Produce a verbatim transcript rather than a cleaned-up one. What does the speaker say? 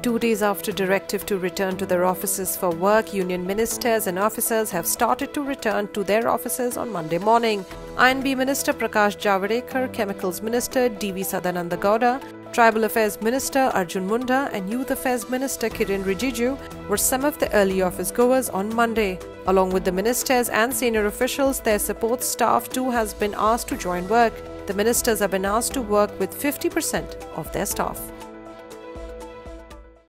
Two days after directive to return to their offices for work, union ministers and officers have started to return to their offices on Monday morning. I N B Minister Prakash Javadekar, Chemicals Minister D V Sadananda Gowda, Tribal Affairs Minister Arjun Munda and Youth Affairs Minister Kiren Rijiju were some of the early office goers on Monday. Along with the ministers and senior officials, their support staff too has been asked to join work. The ministers have been asked to work with fifty percent of their staff.